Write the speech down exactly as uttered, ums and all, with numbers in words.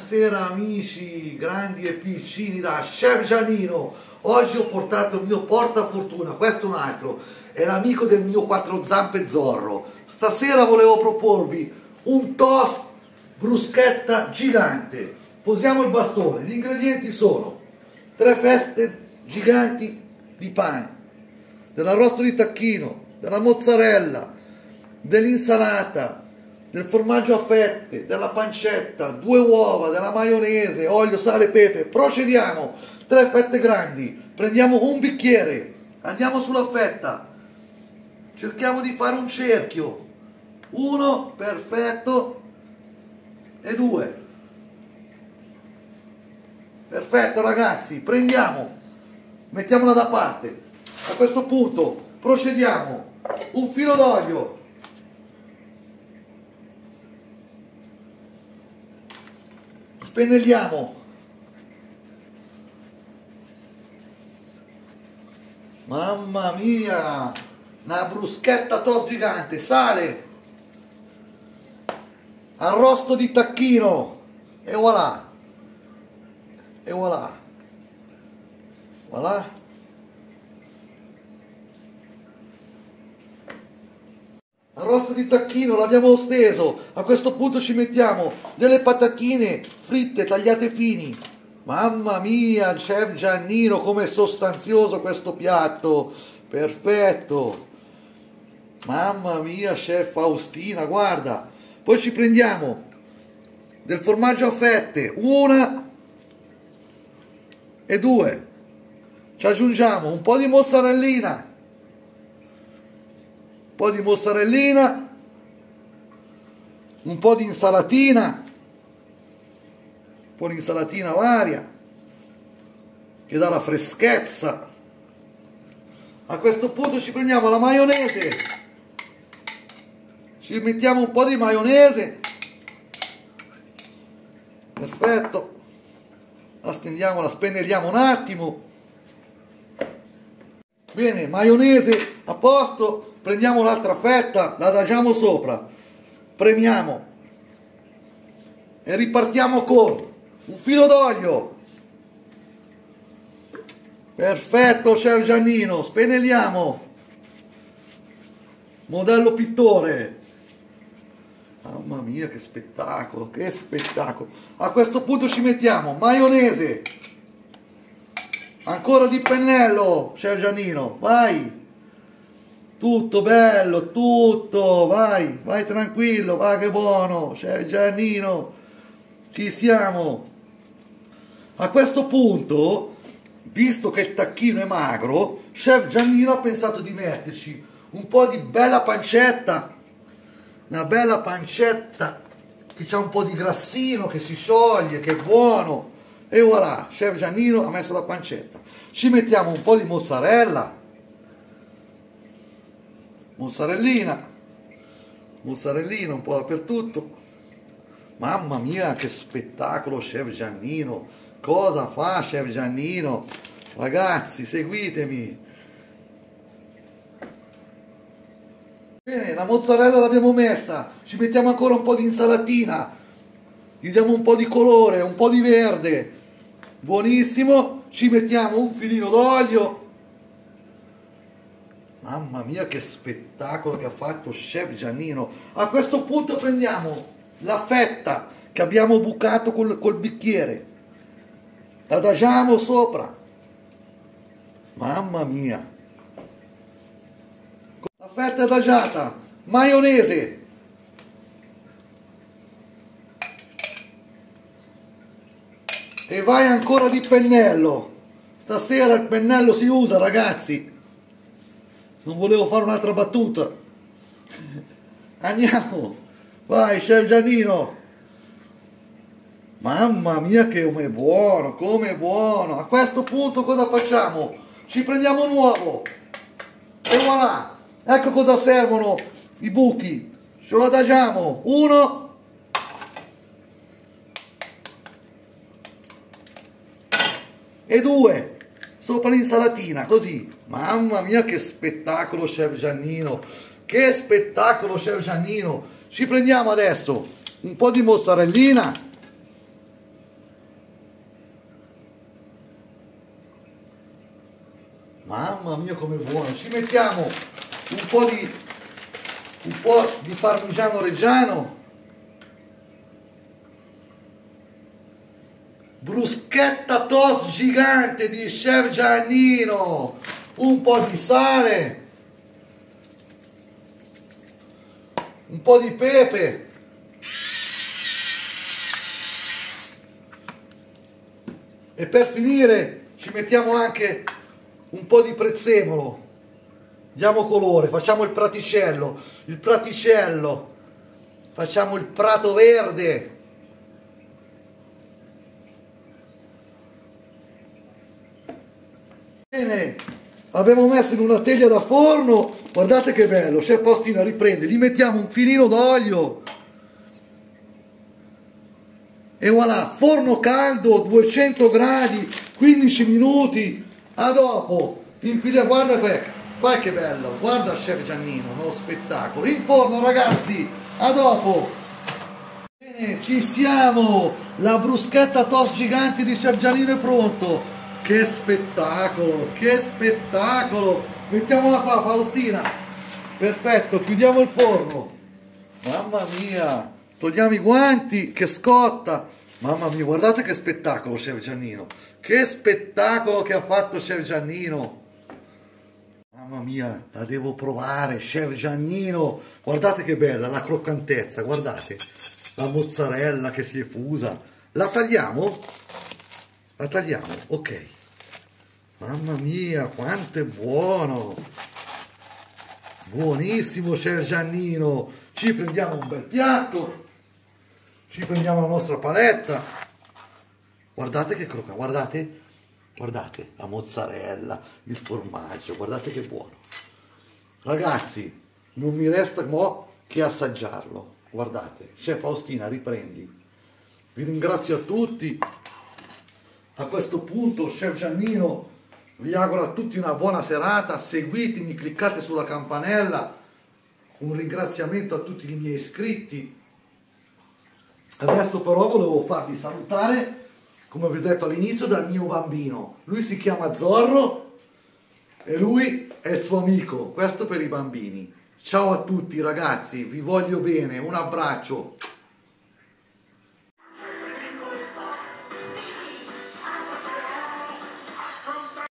Buonasera amici grandi e piccini da Chef Giannino. Oggi ho portato il mio portafortuna, questo è un altro, è l'amico del mio quattro zampe Zorro. Stasera volevo proporvi un toast bruschetta gigante. Posiamo il bastone, gli ingredienti sono tre fette giganti di pane, dell'arrosto di tacchino, della mozzarella, dell'insalata, del formaggio a fette, della pancetta, due uova, della maionese, olio, sale, pepe. Procediamo. Tre fette grandi, prendiamo un bicchiere, andiamo sulla fetta, cerchiamo di fare un cerchio, uno, perfetto, e due. Perfetto ragazzi, prendiamo, mettiamola da parte. A questo punto procediamo, un filo d'olio, spennelliamo, mamma mia, una bruschetta toast gigante, sale, arrosto di tacchino e voilà, e voilà, voilà. Arrosto di tacchino l'abbiamo steso. A questo punto ci mettiamo delle patatine fritte tagliate fini. Mamma mia, Chef Giannino, com'è sostanzioso questo piatto, perfetto. Mamma mia, Chef Faustina, guarda. Poi ci prendiamo del formaggio a fette, una e due. Ci aggiungiamo un po' di mozzarellina, un po' di mozzarellina, un po' di insalatina, un po' di insalatina varia che dà la freschezza. A questo punto ci prendiamo la maionese, ci mettiamo un po' di maionese, perfetto, la stendiamo, la spennelliamo un attimo. Bene, maionese a posto. Prendiamo l'altra fetta, la adagiamo sopra, premiamo e ripartiamo con un filo d'olio. Perfetto, Chef Giannino, spennelliamo. Modello pittore. Mamma mia, che spettacolo, che spettacolo. A questo punto ci mettiamo maionese, ancora di pennello, Chef Giannino, vai. Tutto bello, tutto, vai, vai tranquillo, va che buono, c'è Giannino, ci siamo. A questo punto, visto che il tacchino è magro, Chef Giannino ha pensato di metterci un po' di bella pancetta, una bella pancetta che ha un po' di grassino, che si scioglie, che è buono, e voilà, Chef Giannino ha messo la pancetta. Ci mettiamo un po' di mozzarella, mozzarellina, mozzarellina un po' dappertutto. Mamma mia, che spettacolo Chef Giannino, cosa fa Chef Giannino? Ragazzi, seguitemi. Bene, la mozzarella l'abbiamo messa, ci mettiamo ancora un po' di insalatina, gli diamo un po' di colore, un po' di verde, buonissimo. Ci mettiamo un filino d'olio. Mamma mia, che spettacolo che ha fatto Chef Giannino. A questo punto prendiamo la fetta che abbiamo bucato col, col bicchiere, la adagiamo sopra. Mamma mia, la fetta adagiata, maionese, e vai ancora di pennello. Stasera il pennello si usa, ragazzi. Non volevo fare un'altra battuta. Andiamo. Vai, Chef Giannino. Mamma mia, che come è buono, come è buono. A questo punto cosa facciamo? Ci prendiamo un uovo. E voilà. Ecco cosa servono i buchi. Ce lo adagiamo. Uno. E due. Sopra l'insalatina, così. Mamma mia, che spettacolo Chef Giannino, che spettacolo Chef Giannino. Ci prendiamo adesso un po' di mozzarellina, Mamma mia come buono. Ci mettiamo un po' di, un po' di parmigiano reggiano, bruschetta toast gigante di Chef Giannino, un po' di sale, un po' di pepe, e per finire ci mettiamo anche un po' di prezzemolo. Diamo colore, facciamo il praticello, il praticello, facciamo il prato verde. Bene, abbiamo messo in una teglia da forno, guardate che bello, Chef Faustina riprende, gli mettiamo un filino d'olio e voilà, forno caldo, duecento gradi, quindici minuti, a dopo, infiliamo, guarda qua, qua che bello, guarda Chef Giannino, uno spettacolo, in forno ragazzi, a dopo. Bene, ci siamo, la bruschetta toast gigante di Chef Giannino è pronto. Che spettacolo, che spettacolo! Mettiamola qua, Faustina. Perfetto, chiudiamo il forno. Mamma mia, togliamo i guanti, che scotta. Mamma mia, guardate che spettacolo, Chef Giannino. Che spettacolo che ha fatto Chef Giannino. Mamma mia, la devo provare, Chef Giannino. Guardate che bella, la croccantezza, guardate. La mozzarella che si è fusa. La tagliamo? La tagliamo, ok. Mamma mia, quanto è buono! Buonissimo, Chef Giannino! Ci prendiamo un bel piatto, ci prendiamo la nostra paletta. Guardate che crocca, guardate, guardate la mozzarella, il formaggio, guardate che buono. Ragazzi, non mi resta mo' che assaggiarlo. Guardate, Chef Faustina, riprendi. Vi ringrazio a tutti. A questo punto, Chef Giannino vi auguro a tutti una buona serata, seguitemi, cliccate sulla campanella, un ringraziamento a tutti i miei iscritti. Adesso però volevo farvi salutare, come vi ho detto all'inizio, dal mio bambino. Lui si chiama Zorro e lui è il suo amico, questo per i bambini. Ciao a tutti ragazzi, vi voglio bene, un abbraccio.